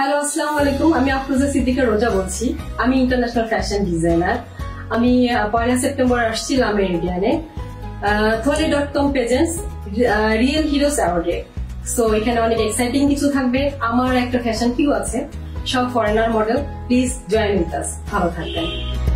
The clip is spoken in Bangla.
হ্যালো, আসসালামু আলাইকুম। আমি আফরোজা সিদ্দিকা রোজা বলছি। আমি ইন্টারন্যাশনাল ফ্যাশন ডিজাইনার। আমি 1 সেপ্টেম্বর আসছি আমেরিকানে thole.com পেজেন্স রিয়েল হিরোস অ্যাওয়ার্ডে। সো এখানে অনেক এক্সাইটিং কিছু থাকবে। আমার একটা ফ্যাশন কিউ আছে, সব foreigner model. Please join with us. ভালো থাকবেন।